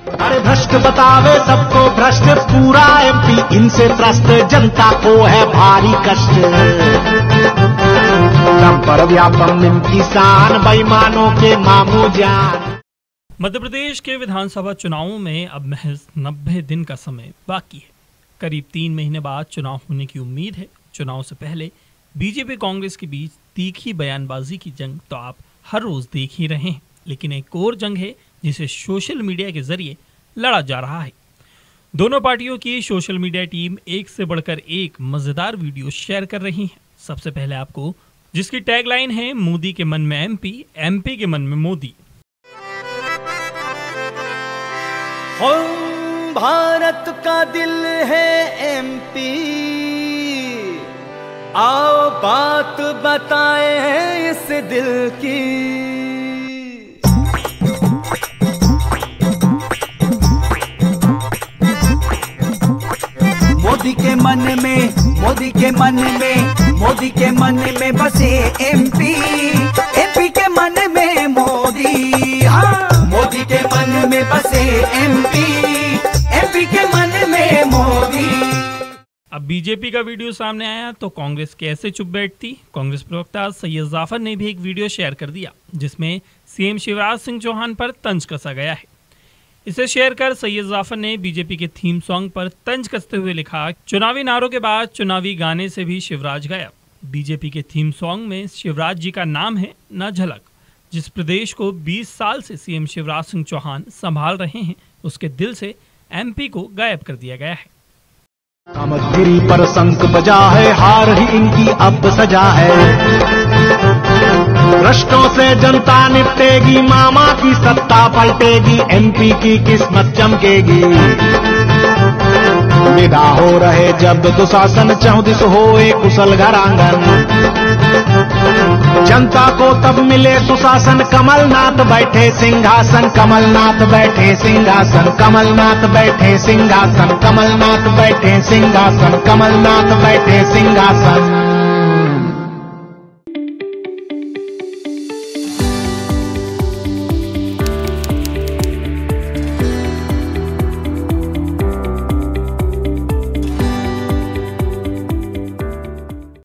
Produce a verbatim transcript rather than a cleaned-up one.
अरे भ्रष्ट बतावे सबको भ्रष्ट, पूरा एमपी इनसे त्रस्त, जनता को है भारी कष्ट। दम पर व्यापम इनकी शान, बेईमानों के मामू जान। मध्य प्रदेश के विधानसभा चुनावों में अब महज नब्बे दिन का समय बाकी है। करीब तीन महीने बाद चुनाव होने की उम्मीद है। चुनाव से पहले बीजेपी कांग्रेस के बीच तीखी बयानबाजी की जंग तो आप हर रोज देख ही रहे हैं, लेकिन एक और जंग है जिसे सोशल मीडिया के जरिए लड़ा जा रहा है। दोनों पार्टियों की सोशल मीडिया टीम एक से बढ़कर एक मजेदार वीडियो शेयर कर रही है। सबसे पहले आपको जिसकी टैगलाइन है मोदी के मन में एमपी, एमपी के मन में मोदी। हम भारत का दिल है एमपी, आओ बात बताए हैं इस दिल की। मोदी के मन में, मोदी के मन में, मोदी के मन में बसे एमपी, एमपी के मन में मोदी। हाँ, मोदी के मन में बसे एमपी, एमपी के मन में मोदी। अब बीजेपी का वीडियो सामने आया तो कांग्रेस कैसे चुप बैठती। कांग्रेस प्रवक्ता सैयद जाफर ने भी एक वीडियो शेयर कर दिया जिसमें सीएम शिवराज सिंह चौहान पर तंज कसा गया है। इसे शेयर कर सैयद जाफर ने बीजेपी के थीम सॉन्ग पर तंज कसते हुए लिखा, चुनावी नारों के बाद चुनावी गाने से भी शिवराज गायब। बीजेपी के थीम सॉन्ग में शिवराज जी का नाम है न झलक। जिस प्रदेश को बीस साल से सीएम शिवराज सिंह चौहान संभाल रहे हैं उसके दिल से एमपी को गायब कर दिया गया है। कामगिरी पर शंख बजा है, हार ही इनकी अब सजा है। भ्रष्टों से जनता निपटेगी, मामा की सत्ता पलटेगी, एमपी की किस्मत चमकेगी। विदा हो रहे जब दुशासन, चौदिस होए कुशल घर आंगन। जनता को तब मिले सुशासन, कमलनाथ बैठे सिंहासन, कमलनाथ बैठे सिंहासन, कमलनाथ बैठे सिंहासन, कमलनाथ बैठे सिंहासन, कमलनाथ बैठे सिंहासन।